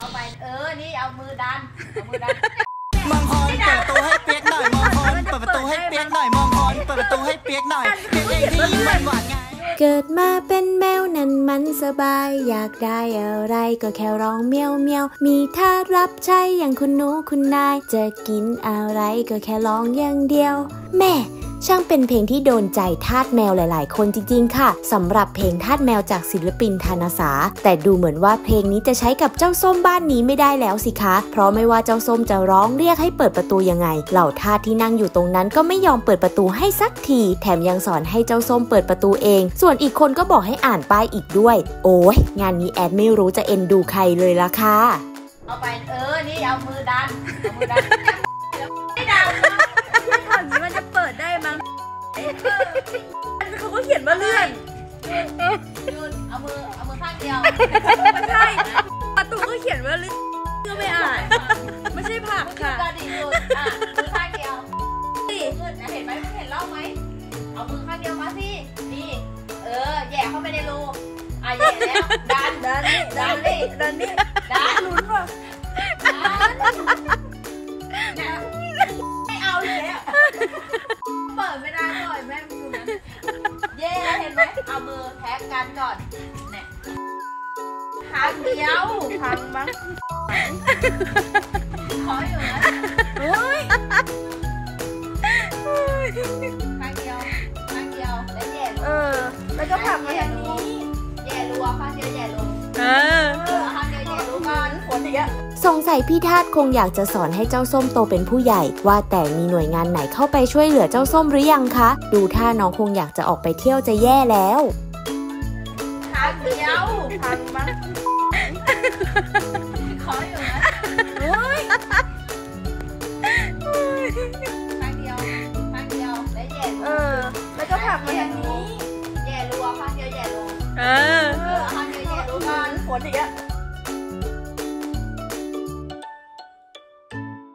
เอาไปนี่เอามือดันมองฮอนเปิดประตูให้เปียกหน่อยมองฮอนเปิดประตูให้เปียกหน่อยมองฮอนเปิดประตูให้เปียกหน่อยเปียกเองที่ยิ้มหวานไงเกิดมาเป็นแมวนั้นมันสบายอยากได้อะไรก็แค่ร้องเมียวเมียวมีท่ารับใช้อย่างคุณหนูคุณนายจะกินอะไรก็แค่ร้องอย่างเดียวแม่ช่างเป็นเพลงที่โดนใจทาสแมวหลายๆคนจริงๆค่ะสำหรับเพลงทาสแมวจากศิลปินธนสาแต่ดูเหมือนว่าเพลงนี้จะใช้กับเจ้าส้มบ้านนี้ไม่ได้แล้วสิคะเพราะไม่ว่าเจ้าส้มจะร้องเรียกให้เปิดประตูยังไงเหล่าทาสที่นั่งอยู่ตรงนั้นก็ไม่ยอมเปิดประตูให้สักทีแถมยังสอนให้เจ้าส้มเปิดประตูเองส่วนอีกคนก็บอกให้อ่านป้ายอีกด้วยโอ้ยงานนี้แอดไม่รู้จะเอ็นดูใครเลยล่ะค่ะเอาไปนี่เอามือดันไม่ดันถามนี้มันจะเปิดได้มั้งเขาก็เขียนว่าเลื่อนยืนเอามือข้างเดียวไม่ใช่ประตูก็เขียนว่าเลื่อนก็ไม่อ่านไม่ใช่ผักค่ะก็ดียืนมือข้างเดียวยืนเห็นไหมเห็นเล่าไหมเอามือข้างเดียวมาสินี่แย่เข้าไปในรูแย่แล้วดันนี่ลุ้นว่ะไม่เอาแล้วเปิดไม่ได้หน่อยแม่ดูนะเย่เห็นไหมเอามือแท็กกันก่อนเนี่ยข้างเดียวพังมั้งขออยู่นะข้างเดียวแล้วแย่แล้วก็ผักมาอย่างนี้แย่รัวข้างเดียวแย่ลงข้างเดียวแย่รู้ก่อนขนอีกอะสงสัยพี่ทาสคงอยากจะสอนให้เจ้าส้มโตเป็นผู้ใหญ่ว่าแต่มีหน่วยงานไหนเข้าไปช่วยเหลือเจ้าส้มหรือยังคะดูท่าน้องคงอยากจะออกไปเที่ยวจะแย่แล้วข้างเดียวพังมั้งขออยู่นะข้างเดียวแล้วแย่แล้วก็ผักมาอย่างนี้แย่รัวข้างเดียวแย่ลงข้างเดียวแย่รู้ก่อนขนอีกอะ